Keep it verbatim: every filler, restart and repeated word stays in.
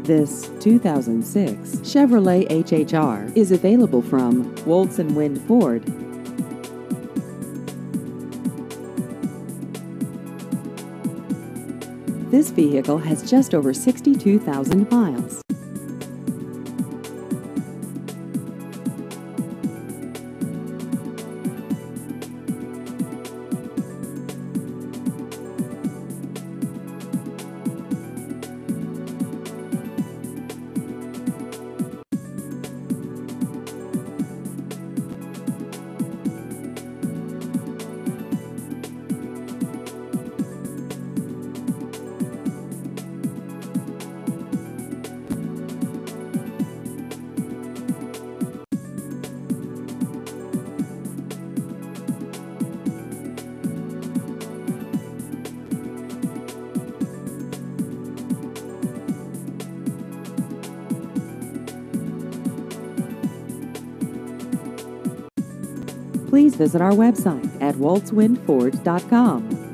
This two thousand six Chevrolet H H R is available from Woltz and Wind Ford. This vehicle has just over sixty-two thousand miles. Please visit our website at woltz wind ford dot com.